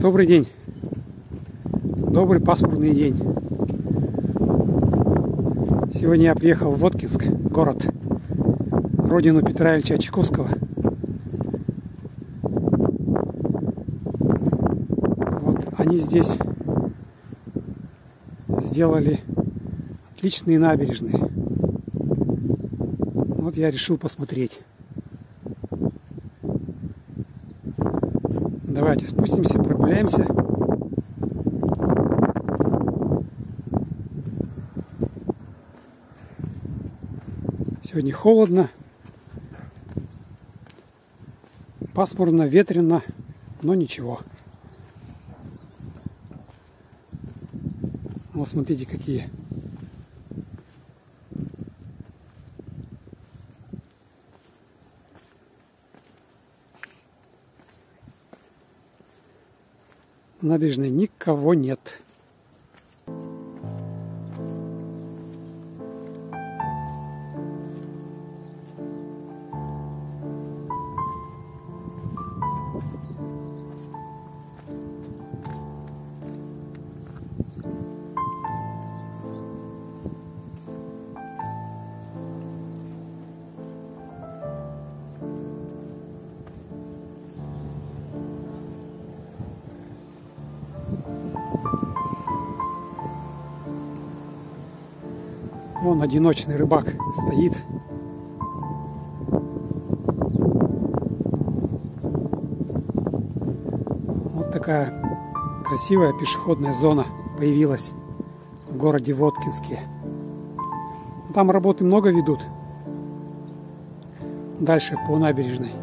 Добрый день. Добрый пасмурный день. Сегодня я приехал в Воткинск, город, родину Петра Ильича Чайковского. Вот они здесь сделали отличные набережные. Вот я решил посмотреть. Давайте спустимся, прогуляемся. Сегодня холодно, пасмурно, ветрено, но ничего. Вот смотрите, какие. На набережной никого нет. Вон одиночный рыбак стоит. Вот такая красивая пешеходная зона появилась в городе Воткинске. Там работы много ведут. Дальше по набережной.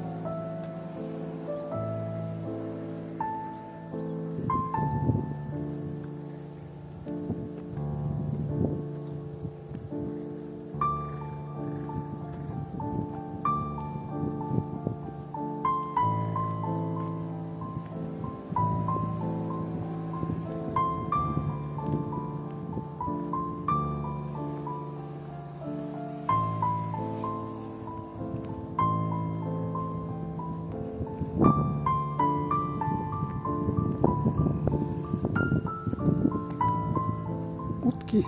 Утки.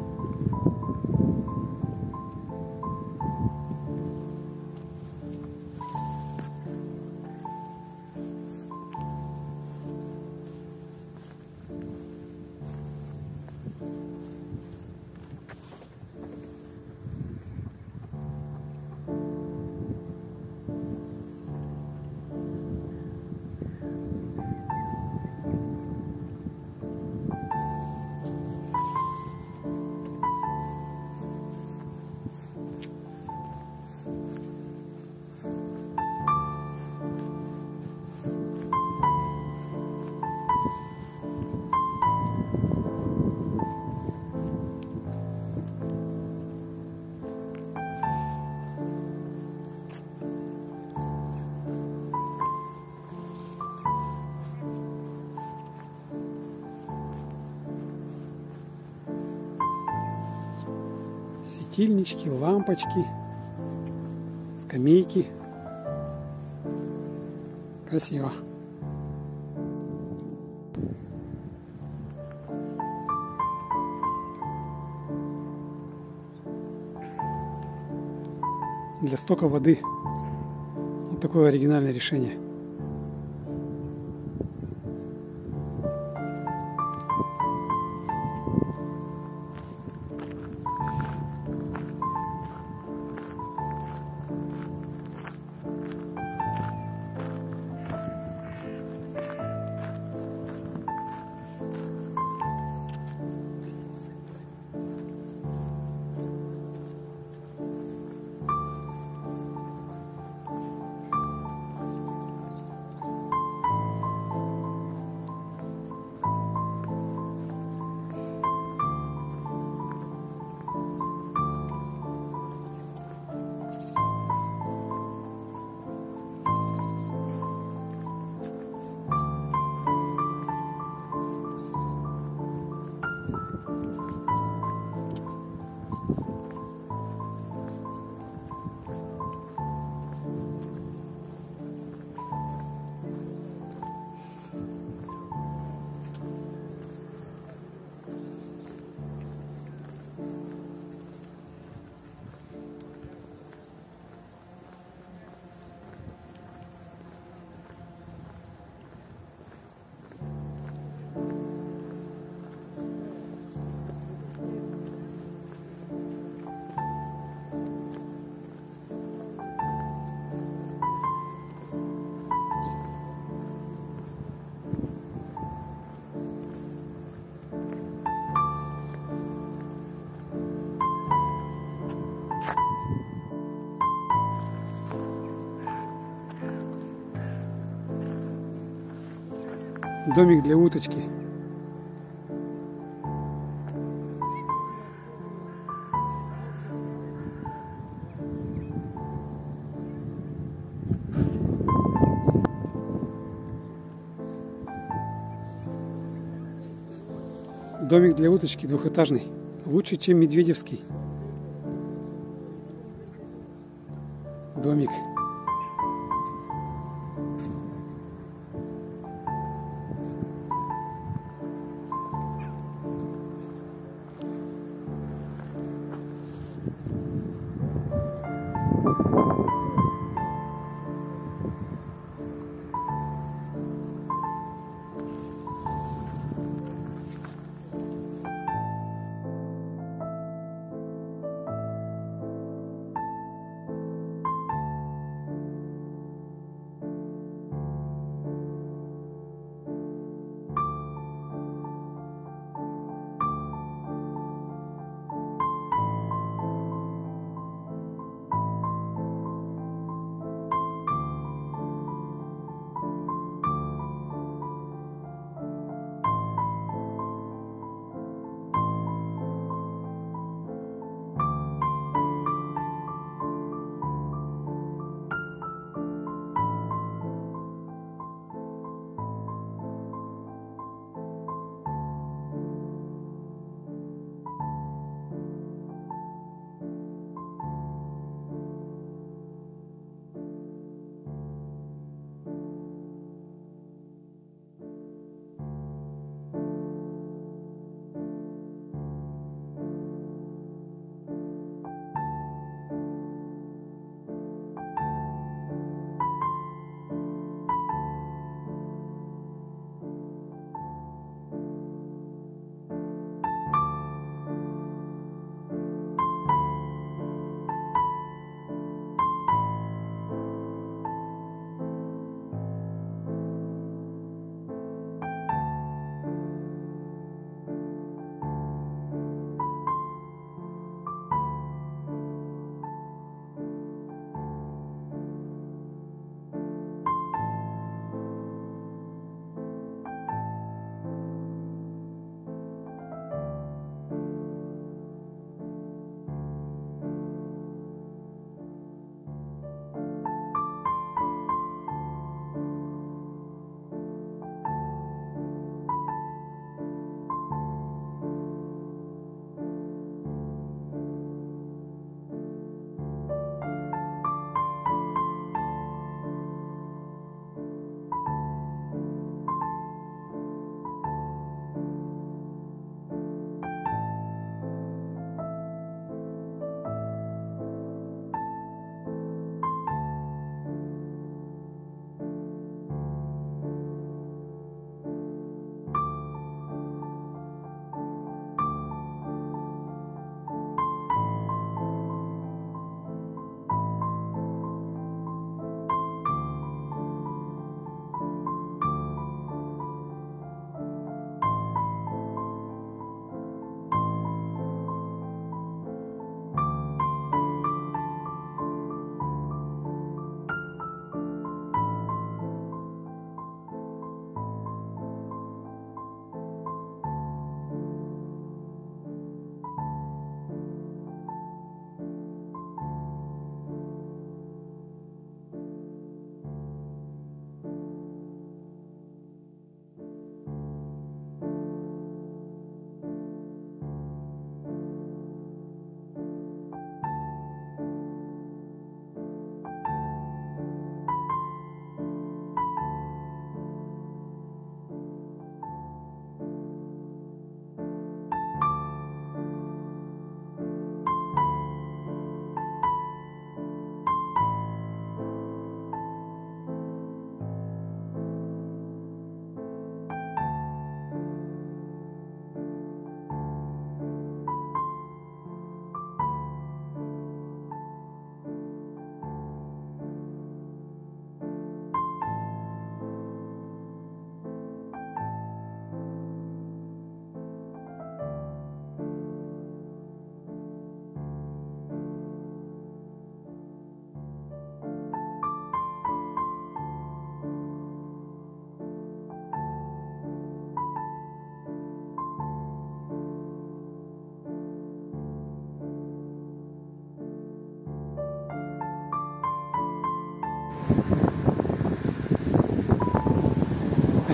Светильнички, лампочки, скамейки. Красиво. Для стока воды вот такое оригинальное решение. Домик для уточки. Домик для уточки двухэтажный. Лучше, чем медведевский домик.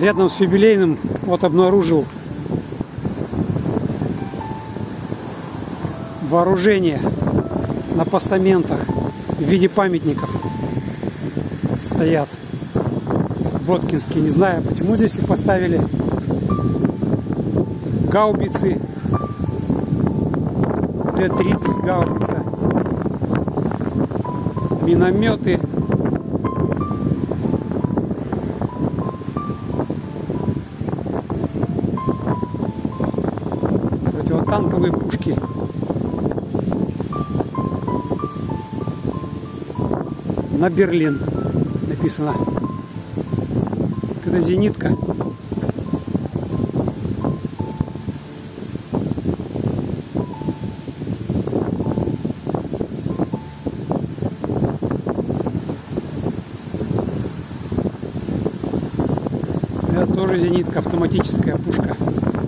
Рядом с юбилейным вот обнаружил вооружение на постаментах в виде памятников стоят. Воткинские. Не знаю, почему здесь их поставили. Гаубицы. Т-30 гаубица. Минометы. Противотанковые пушки. На Берлин написано. Это зенитка. Это тоже зенитка, автоматическая пушка.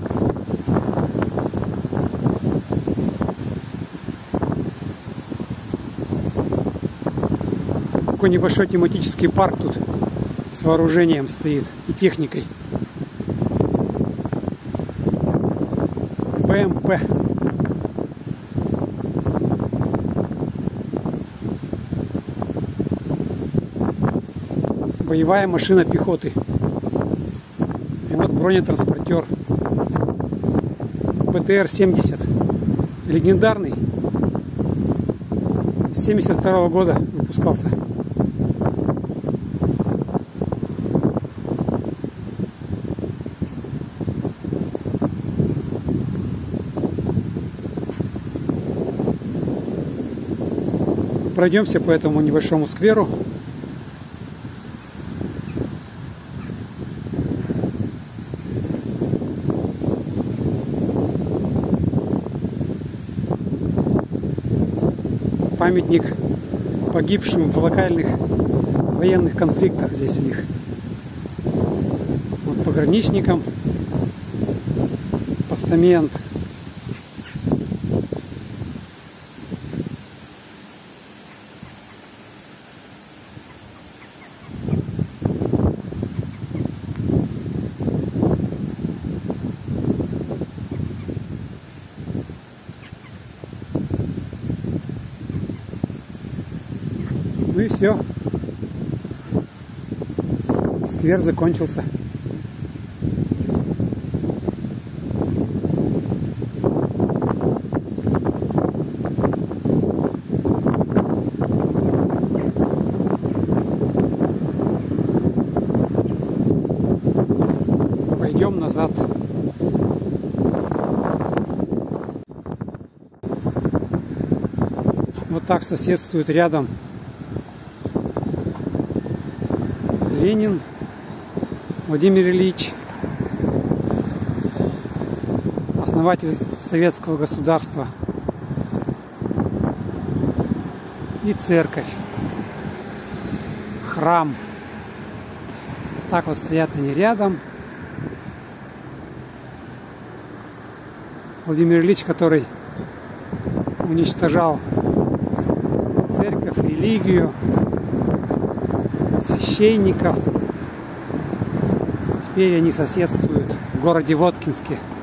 Такой небольшой тематический парк тут с вооружением стоит и техникой. БМП. Боевая машина пехоты. И вот бронетранспортер. БТР-70. Легендарный. С 1972 года выпускался. Пройдемся по этому небольшому скверу. Памятник погибшим в локальных военных конфликтах здесь у них. Вот пограничникам постамент. Ну и все. Сквер закончился. Пойдем назад. Вот так соседствует рядом Ленин Владимир Ильич, основатель советского государства, и церковь, храм. Так вот стоят они рядом. Владимир Ильич, который уничтожал церковь, религию, священников. Теперь они соседствуют в городе Воткинске.